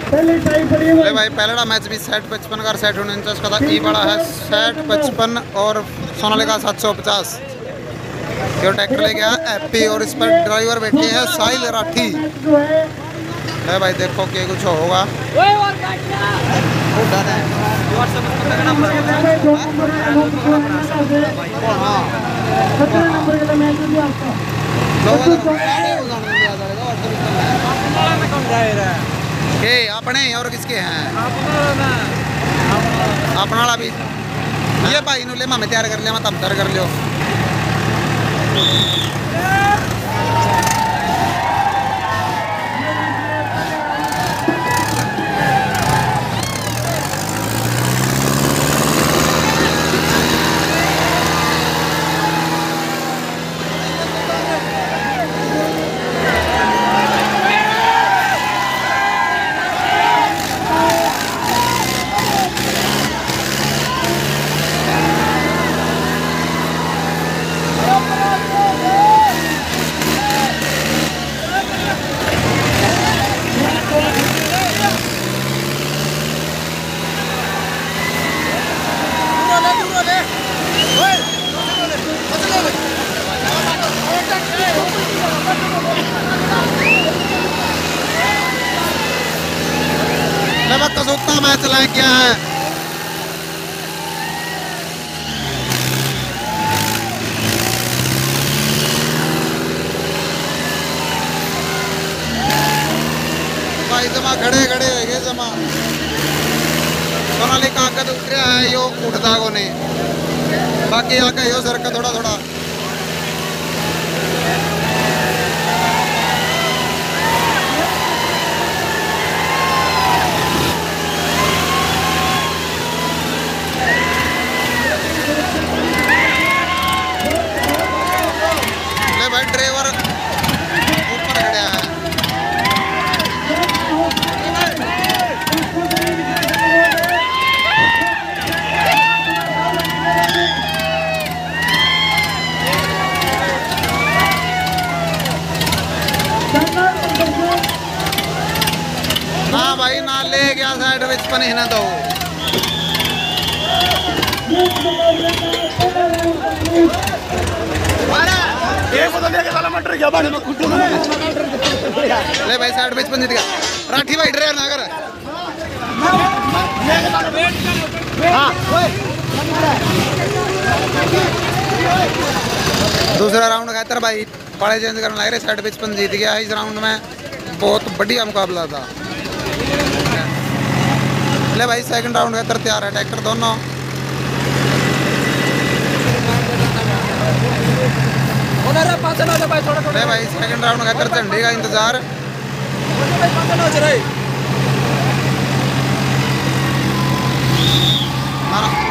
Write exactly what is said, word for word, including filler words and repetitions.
ले भाई पहला मैच भी सेट पचपन का सेट उनचास का था। ई बड़ा है सेट पचपन और सोनालिका सात सौ पचास। जो ट्रैक्टर ले गया एपी और इस पर ड्राइवर बैठे हैं साहिल राठी। है भाई देखो क्या कुछ होगा। के अपने और किसके हैं अपना वाला भी ये भाई नु ले मैं तैयार कर लिया मैं तब तैयार कर लियो। कसौता मैच लाए क्या है। भाई जमा खड़े खड़े है जमा सोनालिका आगे उठ रहा है यो उठता को नहीं बाकी आगे यो सर का थोड़ा थोड़ा ड्राइवर ऊपर खड़ा है। ना भाई ना ले गया साइड विच पर नहीं ना दो ले भाई साइड में बंद दिया राठी भाई ड्राइवर ना कर। दूसरा राउंड खातर भाई पाले चेंज करने लग रहे साइड पिचपन जीत गया। इस राउंड में बहुत बढ़िया मुकाबला था। ले भाई सेकंड राउंड खातर तैयार है ट्रैक्टर दोनों। ले भाई सेकंड राउंड खातर झंडे का इंतजार। मारा